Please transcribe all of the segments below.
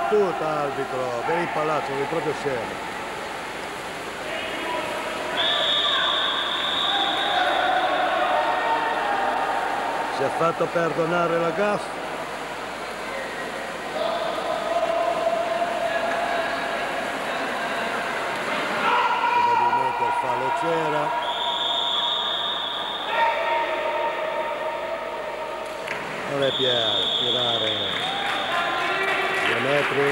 battuta, arbitro, ben impallato, sono proprio scemo. Si è fatto perdonare la gaffa. Probabilmente il fallo c'era. Non è Pierre, tirare 2 metri.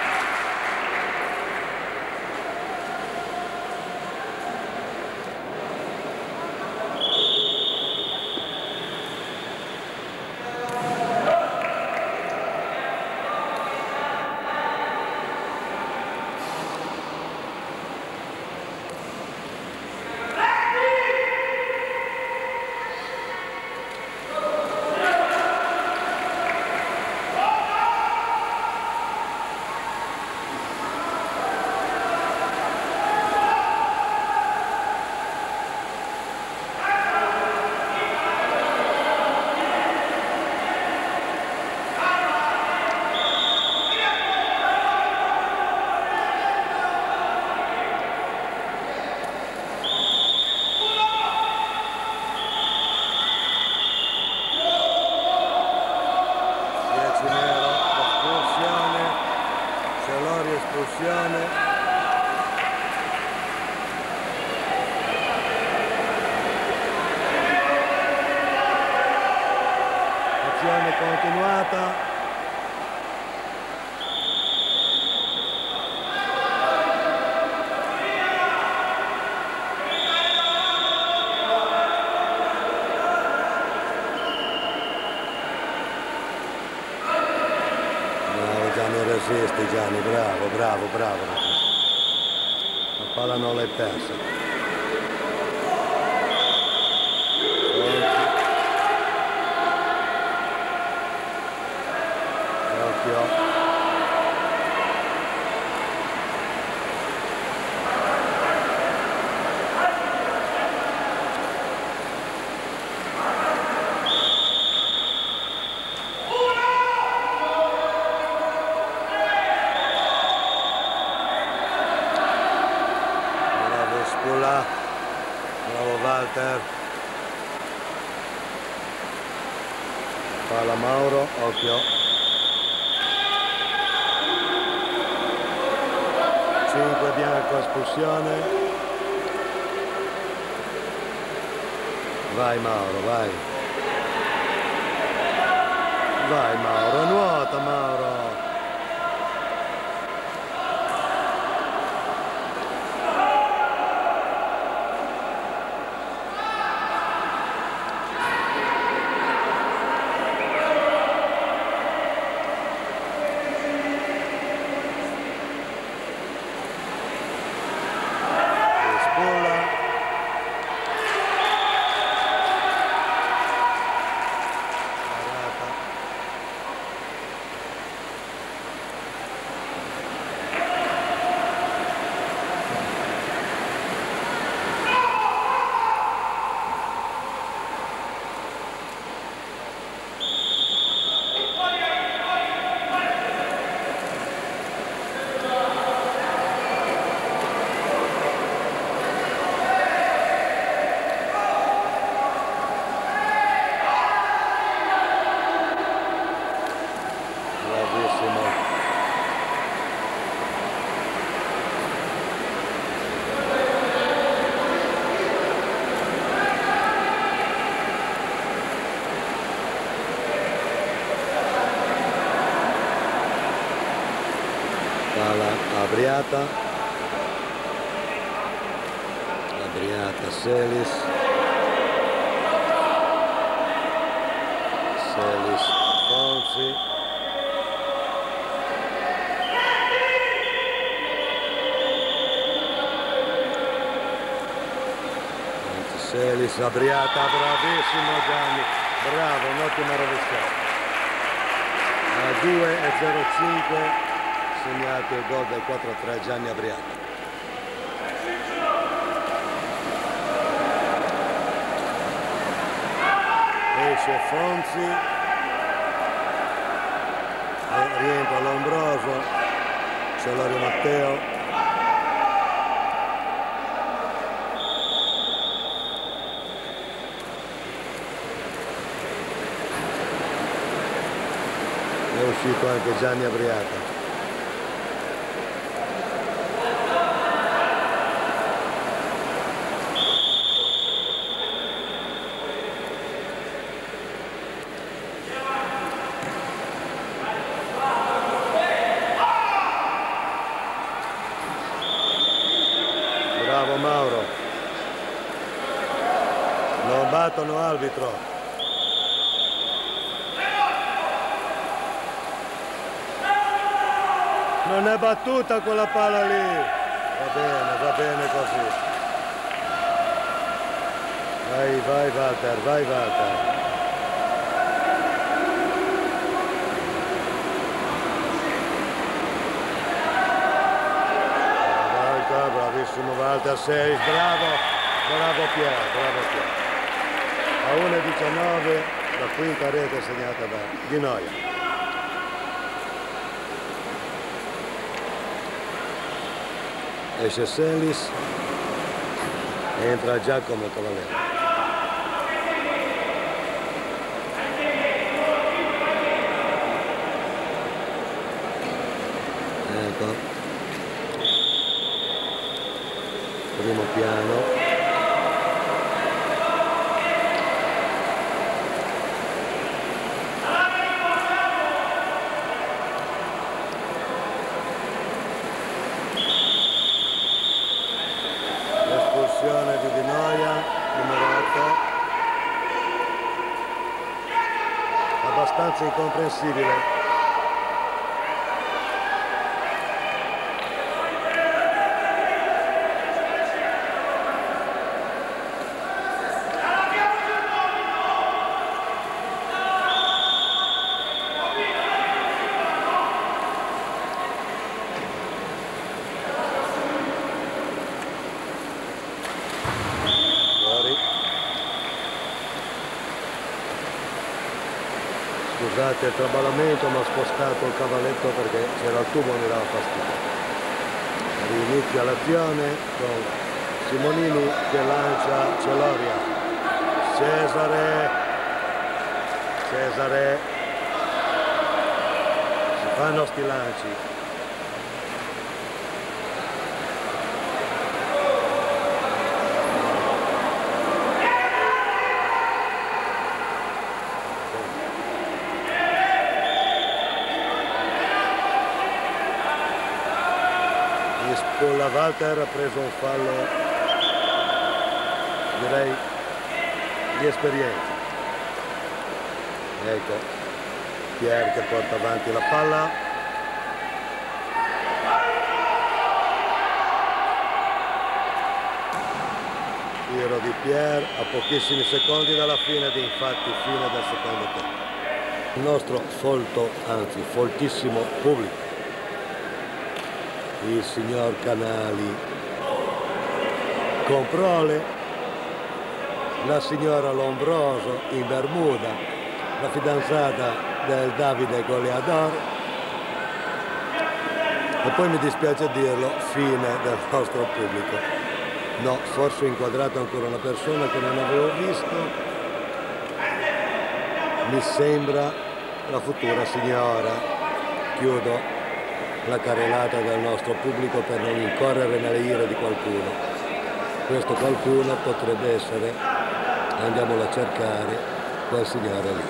Espulsione. Azione continuata. Non resisti Gianni, bravo, bravo, bravo. La palla non l'hai persa. Occhio. Bravo Walter. Palla Mauro, occhio. 5 bianco, espulsione. Vai Mauro, vai. Vai Mauro, nuota Mauro. Abriata, Selis, Fonsi, Selis, Abriata, bravissimo Gianni, bravo, un'ottima rovesciata. A 2:05 segnato il gol del 4-3 Gianni Abriata. Esce Fonsi, rientra Lombroso. Celorio Matteo. È uscito anche Gianni Abriata. Bravo Mauro. Non battono arbitro. Non è battuta quella palla lì. Va bene così. Vai Walter, vai Walter. Bravissimo Walter, 6, bravo Pier. A 1:19 la quinta rete segnata da Di Noia. Esce Sellis, entra Giacomo Cavallero. Ecco, primo piano. Di Noia, numero 8, abbastanza incomprensibile. Scusate il traballamento, ma ho spostato il cavalletto perché c'era il tubo e mi dava fastidio. Inizia l'azione con Simonini che lancia Celoria. Cesare. Si fanno sti lanci. La Walter ha preso un fallo, direi, di esperienza. Ecco, Pier che porta avanti la palla. Tiro di Pier a pochissimi secondi dalla fine, infatti fine del secondo tempo. Il nostro folto, anzi foltissimo pubblico. Il signor Canali con Prole, la signora Lombroso in Bermuda, la fidanzata del Davide Goleador e poi mi dispiace dirlo, fine del nostro pubblico. No, forse ho inquadrato ancora una persona che non avevo visto, mi sembra la futura signora. Chiudo la carrellata del nostro pubblico per non incorrere nelle ire di qualcuno. Questo qualcuno potrebbe essere, andiamolo a cercare, quel signore lì.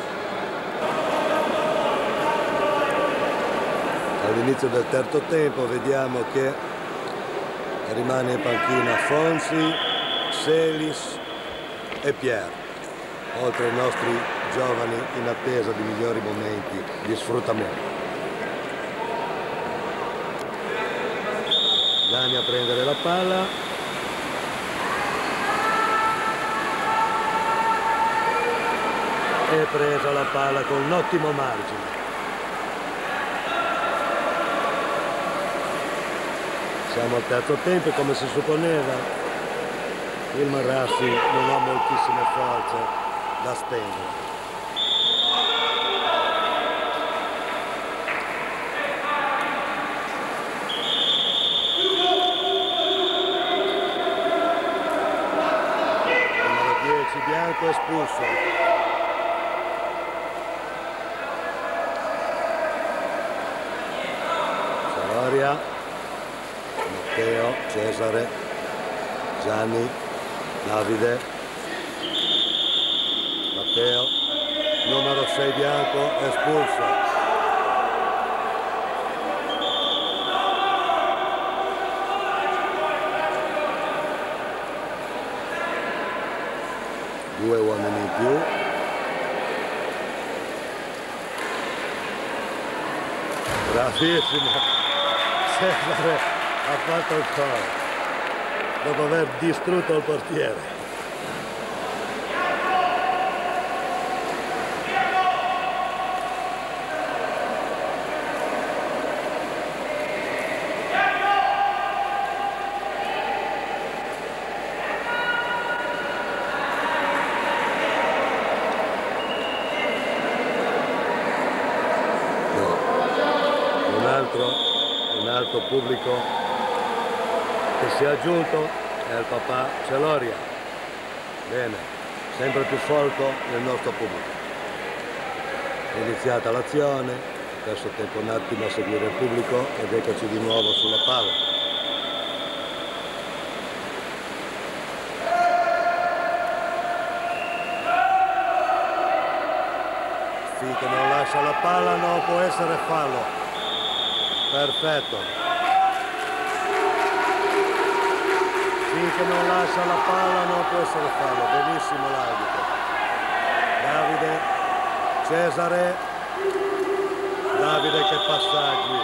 All'inizio del terzo tempo vediamo che rimane in panchina Fonsi, Sellis e Pier, oltre ai nostri giovani in attesa di migliori momenti di sfruttamento. Dani a prendere la palla. E presa la palla con un ottimo margine. Siamo al terzo tempo e come si supponeva il Marassi non ha moltissime forze da spendere. bianco espulso. Celoria, Matteo, Cesare, Gianni, Davide, Matteo, numero 6 bianco espulso. Due uomini in più. Bravissimo, Cesare ha fatto il gol dopo aver distrutto il portiere. Un altro pubblico che si è aggiunto è il papà Celoria. Bene, sempre più folto nel nostro pubblico. È iniziata l'azione, adesso tempo un attimo a seguire il pubblico ed eccoci di nuovo sulla palla. Finché non lascia la palla non può essere fallo. Perfetto. Finché non lascia la palla non può essere fallo. Benissimo l'arbitro. Davide, Cesare. Davide che passaggi.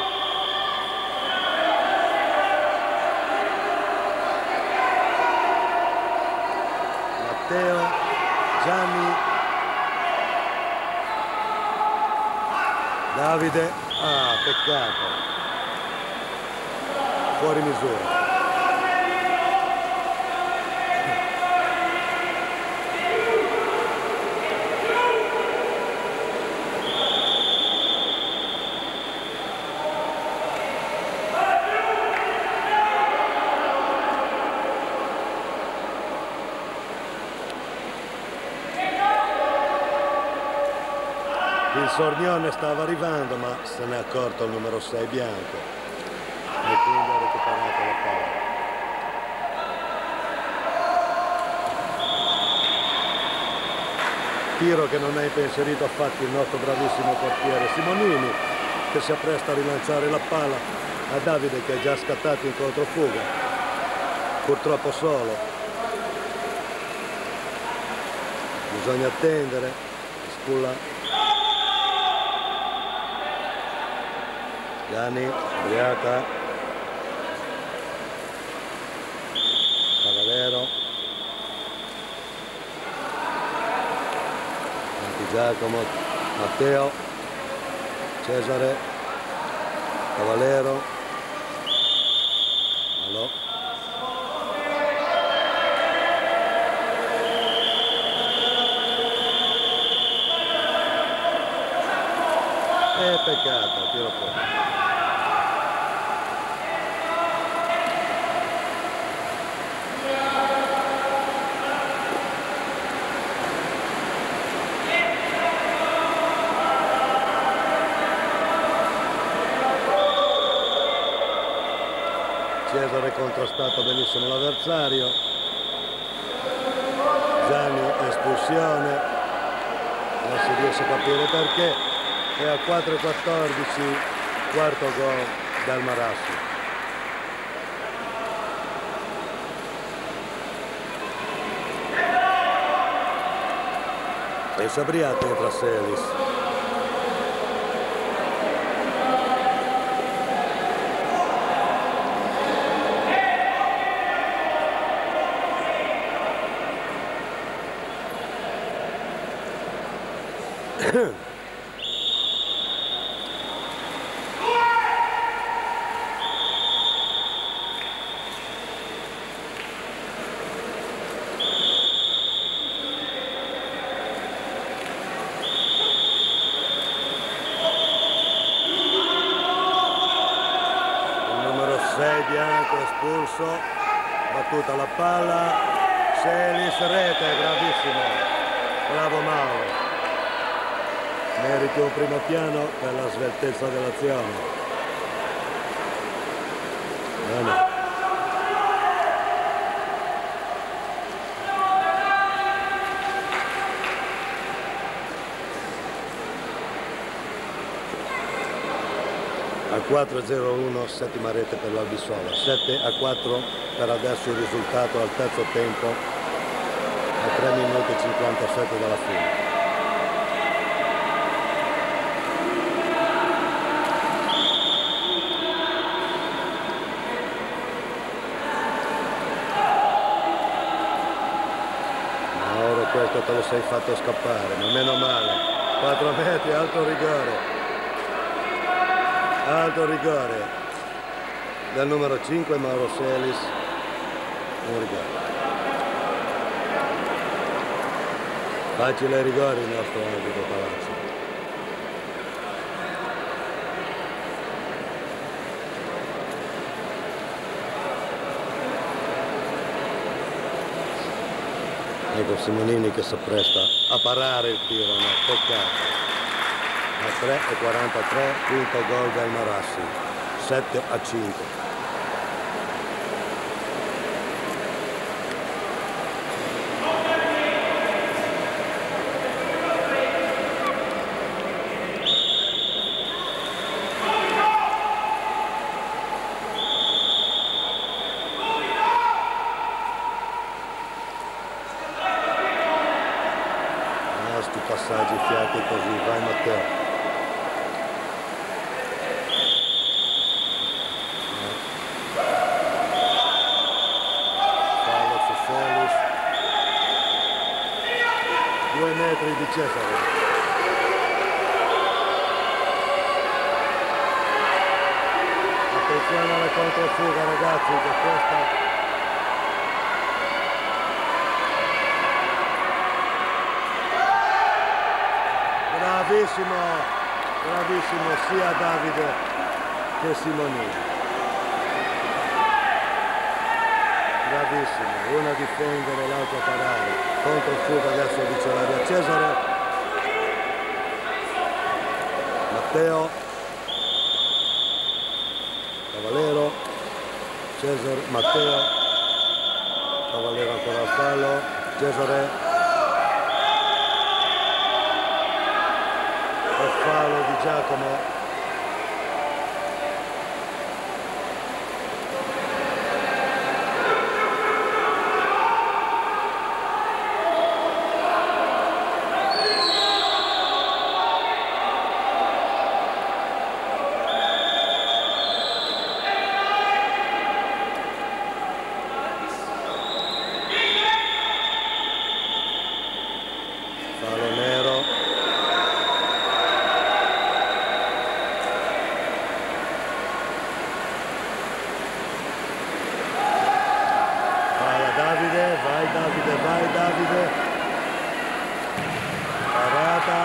Matteo, Gianni. Davide. Ah, peccato. Fuori misura. Il Sornione stava arrivando ma se n'è accorto il numero 6 bianco e quindi ha recuperato la palla. Tiro che non ha impensierito affatto il nostro bravissimo portiere Simonini, che si appresta a rilanciare la palla a Davide che è già scattato in controfuga, purtroppo solo. Bisogna attendere, Sculla. Gianni, Briata, Cavallero, Giacomo, Matteo, Cesare, Cavallero, Alò. Peccato, tiro fuori. Cesare contrastato benissimo l'avversario. Gianni espulsione, non si riesce a capire perché. E a 4-14, quarto gol dal Marassi. E Sabriati entra Selis. Bianco espulso, battuta la palla, Selis rete, bravissimo. Bravo Mauro. Meriti un primo piano per la sveltezza dell'azione. Bene. A 4-0-1, settima rete per l'Albissola. 7-4 per adesso il risultato al terzo tempo, a 3 minuti e 57 dalla fine. Mauro, questo te lo sei fatto scappare, ma meno male. 4 metri, alto rigore. Alto rigore del numero 5 Mauro Celis, un rigore. Facile rigore il nostro arbitro Palazzo. Ecco Simonini che si appresta a parare il tiro, no, peccato. A 3:43, quinto gol del Marassi, 7-5. Sti passaggi fiati così, vai Matteo. Di Cesare. Attenzione alla controfuga ragazzi, che questa bravissimo, bravissimo sia Davide che Simonini. Bravissimo, uno a difendere, l'altro a parare. Controfuga adesso dice l'area Cesare. Matteo. Cavallero. Cesare, Matteo. Cavallero ancora al fallo. Cesare. Il fallo di Giacomo. Vai Davide, parata,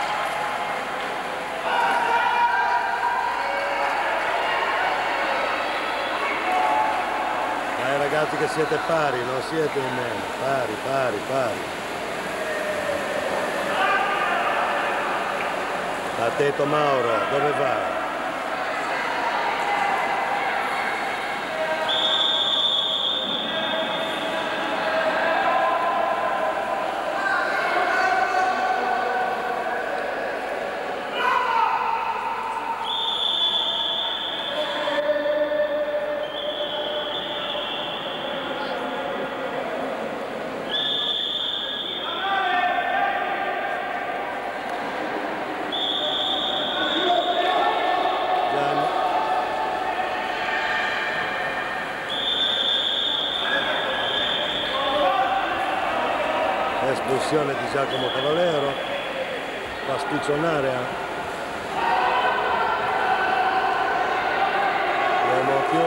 dai ragazzi che siete pari, non siete in meno, pari. Attento Mauro, dove vai? Espulsione di Giacomo Cavallero, pasticcio in area, uomo più,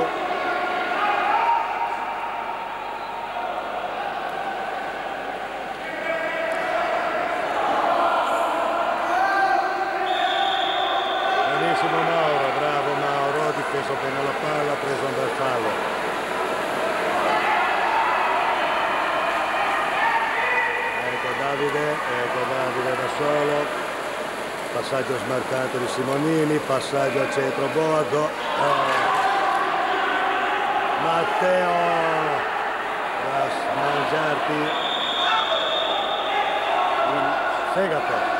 benissimo Mauro, bravo Mauro, ha difeso bene la palla, ha preso un bel fallo. Davide, passaggio smarcato di Simonini, passaggio al centro Boaco, Matteo va a mangiarti il fegato.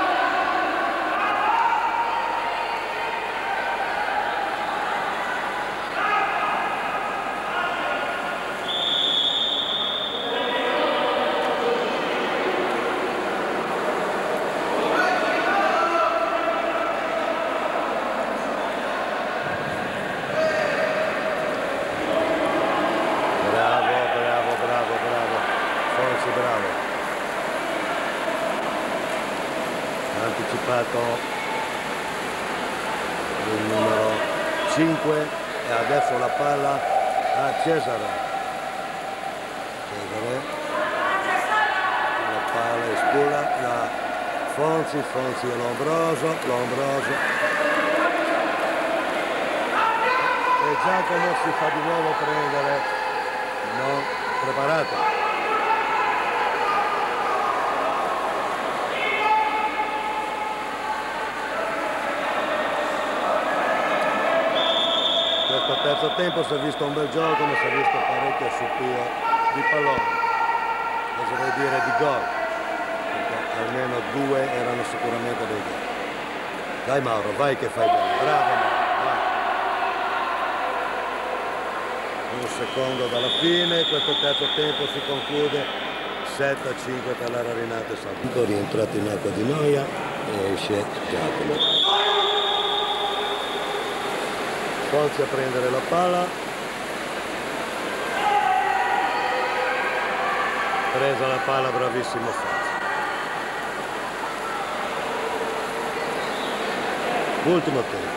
Bravo, ha anticipato il numero 5 e adesso la palla a Cesare. La palla è spura da Fonzi e Lombroso, e Giacomo si fa di nuovo prendere, non preparato. Questo terzo tempo si è visto un bel gioco, ma si è visto parecchio suppio di pallone, oserei dire di gol, perché almeno 2 erano sicuramente dei gol. Dai Mauro, vai che fai bene, bravo Mauro, vai. Un secondo dalla fine, questo terzo tempo si conclude 7-5 per la Rarinate Salvo. Rientrato in acqua di Noia e esce Giacomo. Fonzi a prendere la palla, presa la palla, bravissimo Fonzi. Ultimo tempo.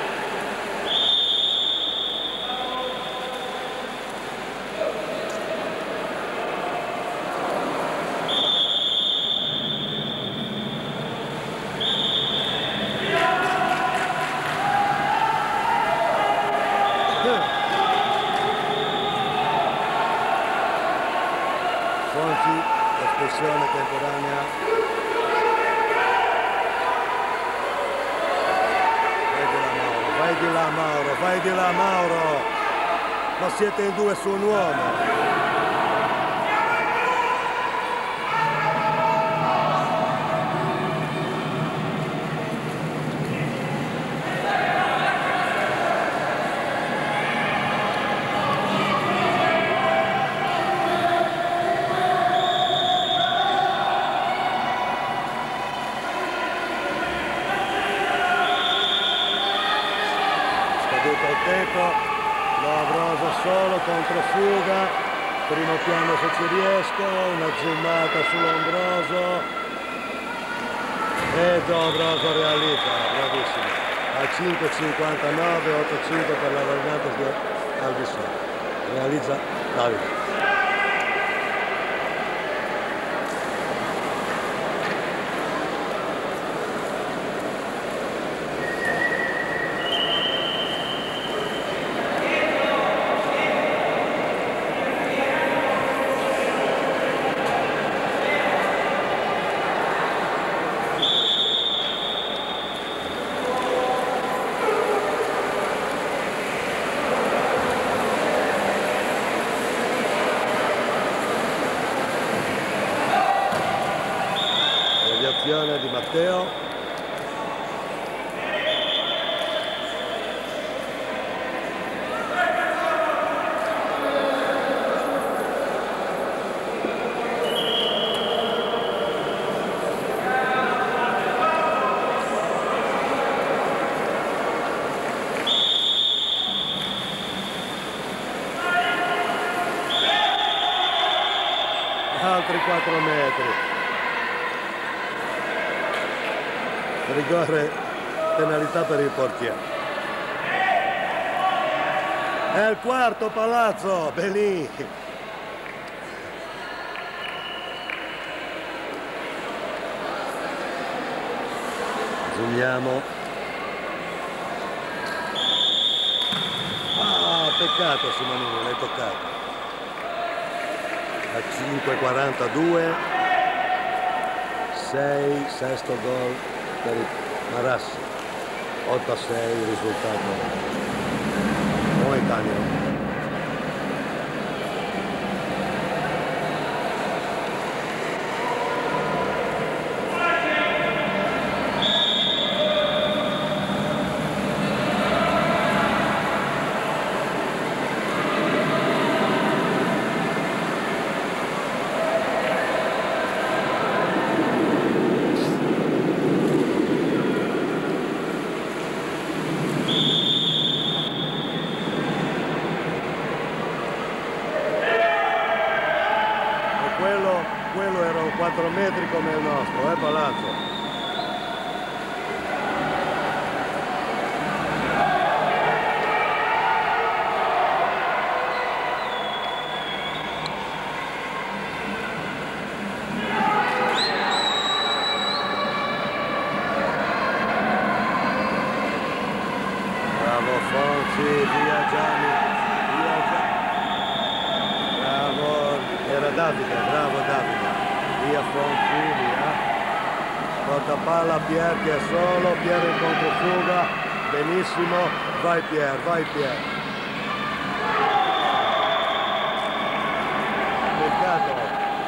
Fonzi, espressione temporanea. Vai di là Mauro, ma siete in 2 su un uomo. Il tempo, Lombroso solo, controfuga, primo piano se ci riesco, una zoomata su Lombroso e Lombroso realizza, bravissimo, a 5,59, 8,5 per la Rarinate al di sopra, realizza Davide. Di Matteo, altri 4 metri. Rigore, penalità per il portiere. È il quarto Palazzo, Belin. Zoomiamo. Ah, peccato Simonini, l'hai toccato. A 5,42. 6, sesto gol Sassari Marassi, 8-6 il risultato momentaneo. Quello era un 4 metri come il nostro, Palazzo? Bravo Fonzi, via Gianni, via Gianni. Bravo, era Davide, bravo Davide. Via Fonzi, via. Porta palla Pier che è solo, Pier in controfuga, benissimo, vai Pier, vai Pier. Peccato.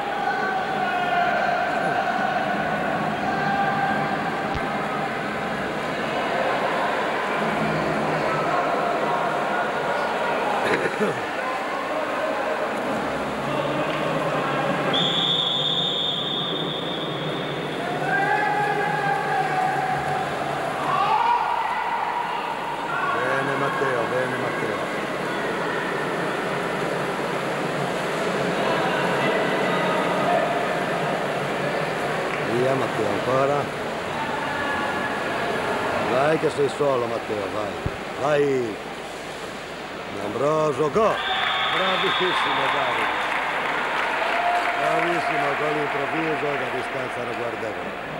Bene Matteo. Via Matteo ancora. Vai che sei solo Matteo, vai. Vai. Ambroso, go! Bravissimo Davide. Bravissimo, gol improvviso da distanza ragguardevole.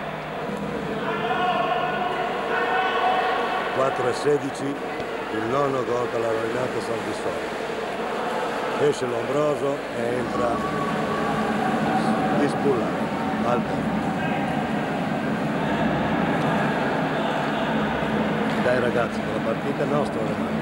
4-16, il nono gol per la Rovinata Salvissola. Esce Lombroso e entra Dispulla, Alper. Dai ragazzi, che la partita è nostra ormai.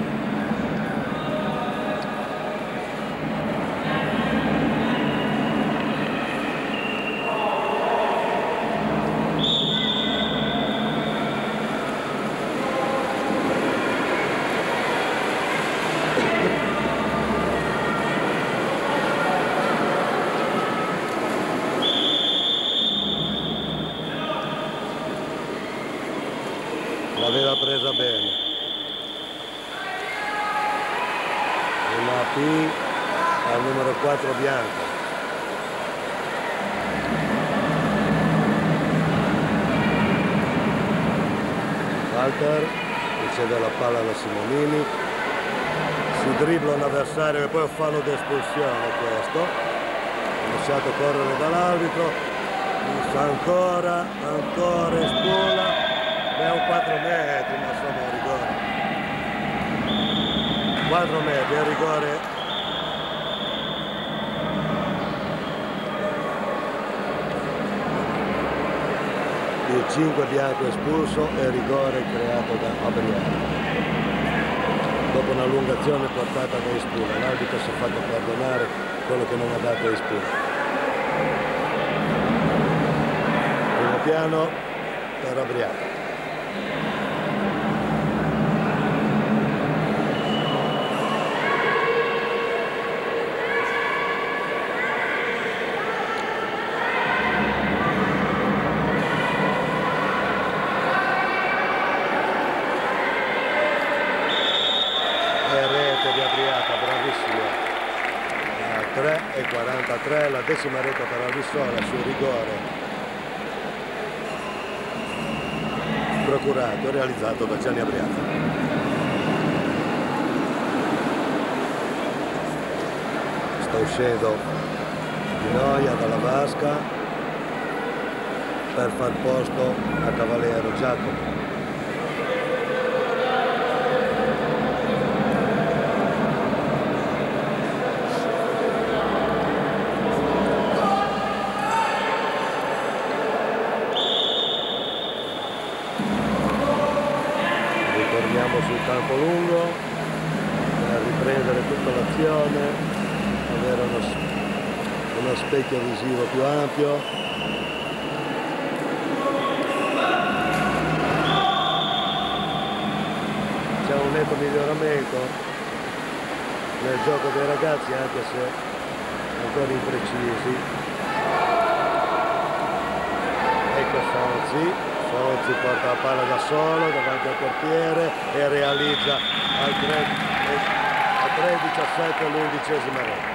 L'aveva presa bene. Una P al numero 4 bianco. Walter riceve la palla da Simonini, si dribbla un avversario e poi un fallo di espulsione questo. Ha iniziato a correre dall'arbitro, ancora Spola. È un 4 metri, ma insomma è rigore. 4 metri, è rigore. Il 5 bianco espulso e rigore creato da Abriano. Dopo una lunga azione portata da Ispula, l'arbitro si è fatto perdonare quello che non ha dato Ispula. Primo piano per Abriano. Di Abriata, bravissimo. 3:43, la decima rete per Alvissola sul rigore procurato e realizzato da Gianni Abriata. Sta uscendo Di Noia dalla vasca per far posto a Cavaliero Giacomo. Torniamo sul campo lungo per riprendere tutta l'azione, avere uno specchio visivo più ampio. C'è un netto miglioramento nel gioco dei ragazzi, anche se ancora imprecisi. Ecco Fonzi porta la palla da solo davanti al portiere e realizza a 3-17 l'11ª rete.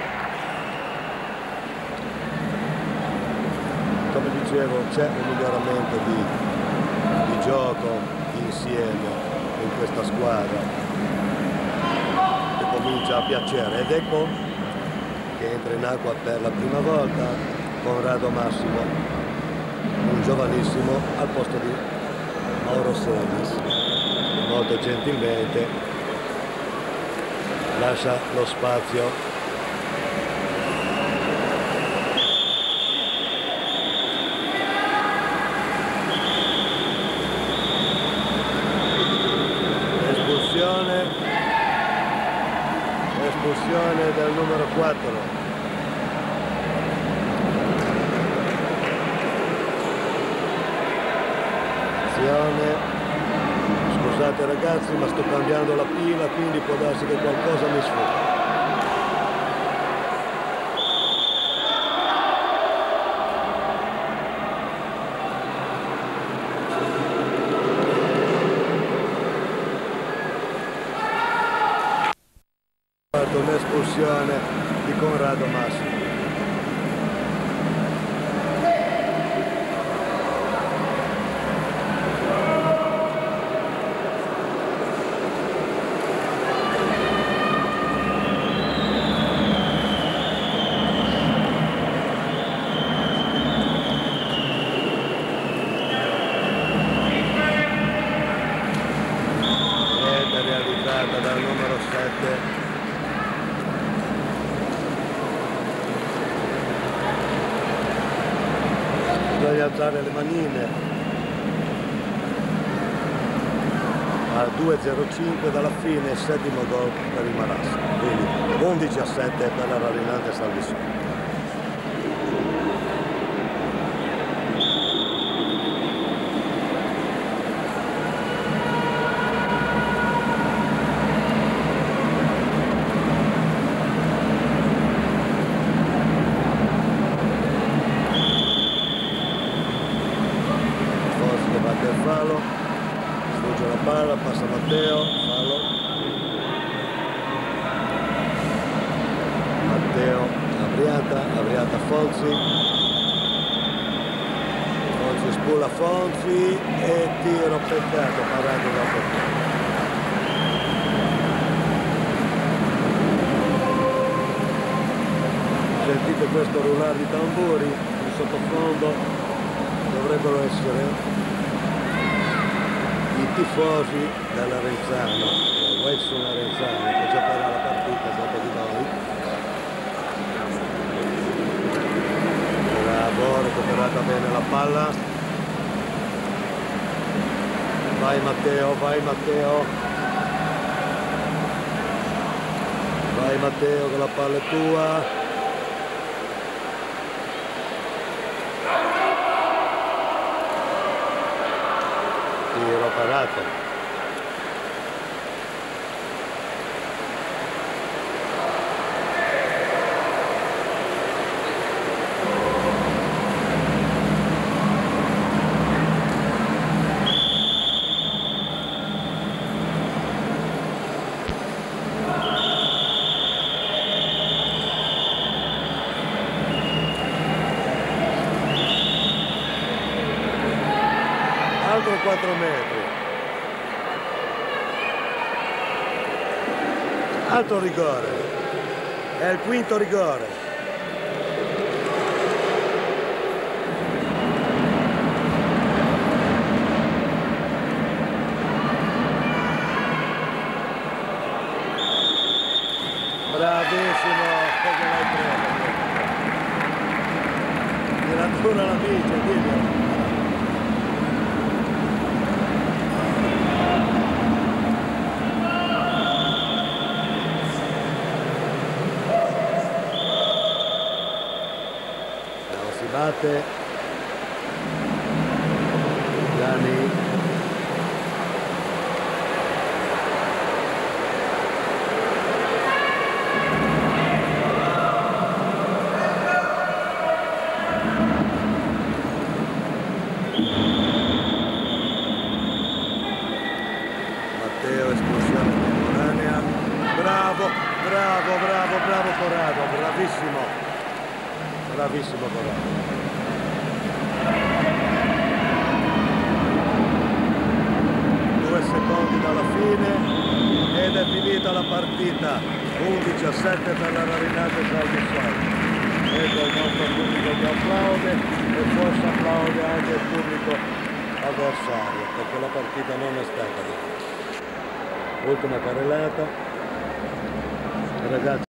Come dicevo, c'è un miglioramento di gioco insieme in questa squadra che comincia a piacere, ed ecco che entra in acqua per la prima volta Conrado Massimo, un giovanissimo, al posto di Mauro Senis. Molto gentilmente lascia lo spazio. Espulsione del numero 4. Scusate ragazzi, ma sto cambiando la pila, quindi può darsi che qualcosa mi sfugga. Un'espulsione di Conrado Massimo. Realizzata dal numero 7. Bisogna alzare le manine a 2:05 dalla fine, il 7° gol per il Marassi, quindi 11-7 per la Rarinante Salvissola. Fallo, sfugge la palla, passa Matteo, fallo. Matteo, Abriata Fonzi. Fonzi spulla Fonzi e tiro peccato, parato da portiere. Sentite questo rullare di tamburi, in sottofondo dovrebbero essere i tifosi dell'Arenzano, del Wesson Arenzano, che giocherà la partita dopo di noi. Bravo, recuperata bene la palla. Vai Matteo, vai Matteo. Vai Matteo, che la palla è tua. Tiro parato. Altro 4 metri. Altro rigore. È il quinto rigore. Bravissimo, come l'hai preso? Tiratura la vince, carrellate, Dani. Matteo, espulsione temporanea. Bravo, bravo, bravo, bravo Corrado, bravissimo. Bravissimo Corrado. 2 secondi dalla fine ed è finita la partita. 11-7 per la Rarinate Salvissano. Ecco il nostro pubblico che applaude e forse applaude anche il pubblico avversario perché la partita non è stata bene. Ultima carrellata, ragazzi.